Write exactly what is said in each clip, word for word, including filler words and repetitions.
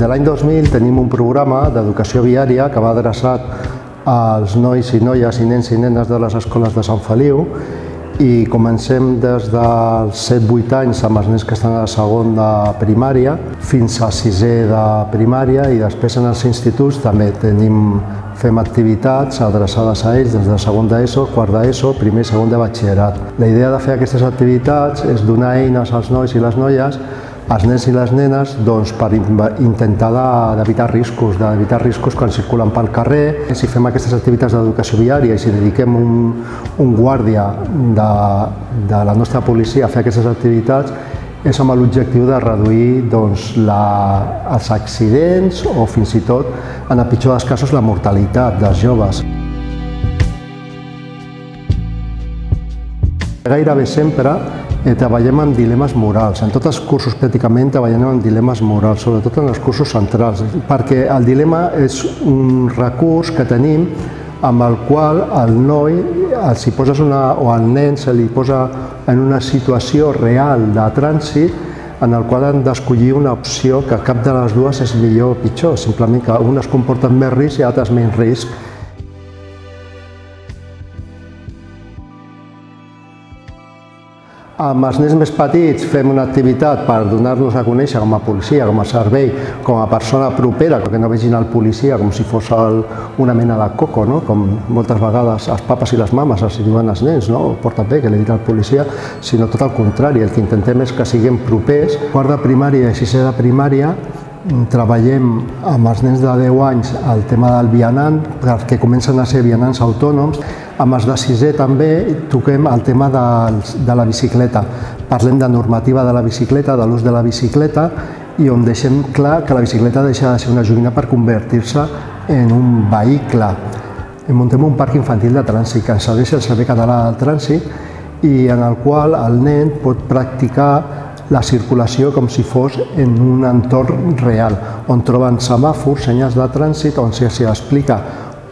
de l'any dos mil tenim un programa d'educació viària que va adreçat als nois i noies i nens i nenes de les escoles de Sant Feliu i comencem des dels set vuit anys amb els nens que estan a segon de primària fins a sisè de primària i després en els instituts també tenim, fem activitats adreçades a ells des de segon d'ESO, quart d'ESO, primer i segon de batxillerat. La idea de fer aquestes activitats és donar eines als nois i les noies, als nens i les nenes, doncs, per intentar d'evitar riscos, d'evitar riscos quan circulen pel carrer. Si fem aquestes activitats d'educació viària i si dediquem un, un guàrdia de, de la nostra policia a fer aquestes activitats, és amb l'objectiu de reduir doncs, la, els accidents o fins i tot, en el pitjor dels casos, la mortalitat dels joves. Gairebé sempre eh, treballem amb dilemes morals. En tots els cursos pràcticament treballem amb dilemes morals, sobretot en els cursos centrals, perquè el dilema és un recurs que tenim amb el qual el noi, si poses una, o al nen se li posa en una situació real de trànsit en el qual han d'escollir una opció que cap de les dues és millor o pitjor, simplement que unes comporten més risc i altres menys risc. Amb els nens més petits fem una activitat per donar-nos a conèixer com a policia, com a servei, com a persona propera, que no vegin el policia com si fos el, una mena de coco, no? Com moltes vegades els papes i les mames els diuen als nens, no? Porta't bé, que li dirà el policia, sinó tot el contrari, el que intentem és que siguem propers. Quart de primària i sisè de primària treballem amb els nens de deu anys el tema del vianant, perquè comencen a ser vianants autònoms. Amb els de sisè també toquem el tema de, de la bicicleta. Parlem de normativa de la bicicleta, de l'ús de la bicicleta, i on deixem clar que la bicicleta deixa de ser una joguina per convertir-se en un vehicle. Muntem un parc infantil de trànsit que ens serveix el Servei Català del Trànsit i en el qual el nen pot practicar la circulació com si fos en un entorn real, on troben semàfors, senyals de trànsit, on s'hi explica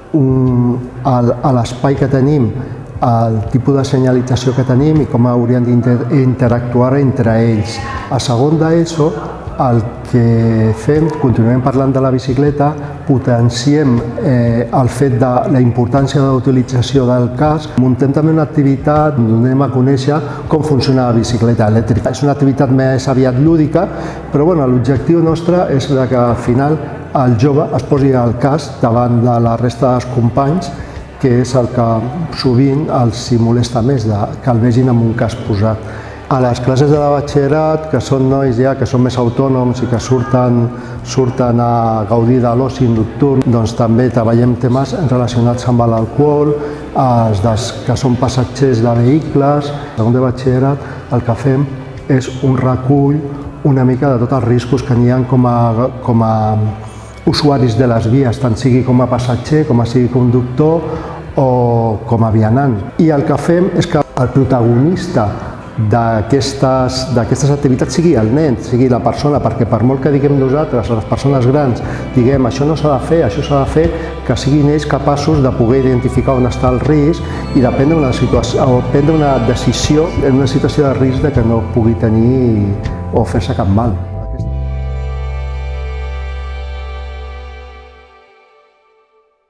a l'espai que tenim, el tipus de senyalització que tenim i com haurien d'interactuar entre ells. A segon d'ESO, el que fem, continuem parlant de la bicicleta, potenciem eh, el fet de la importància de la utilització del casc. Muntem també una activitat on donem a conèixer com funciona la bicicleta elèctrica. És una activitat més aviat lúdica, però bueno, l'objectiu nostre és que al final el jove es posi el casc davant de la resta dels companys, que és el que sovint els molesta més, que el vegin amb un casc posat. A les classes de batxillerat, que són nois ja que són més autònoms i que surten, surten a gaudir de l'oci nocturn, doncs també treballem temes relacionats amb l'alcohol, els dels que són passatgers de vehicles. A segon de batxillerat el que fem és un recull una mica de tots els riscos que n'hi ha com a, com a usuaris de les vies, tant sigui com a passatger, com a sigui conductor o com a vianant. I el que fem és que el protagonista d'aquestes activitats sigui el nen, sigui la persona, perquè per molt que diguem nosaltres, les persones grans, diguem això no s'ha de fer, això s'ha de fer, que siguin ells capaços de poder identificar on està el risc i de prendre una, situació, o prendre una decisió en una situació de risc de que no pugui tenir o fer-se cap mal.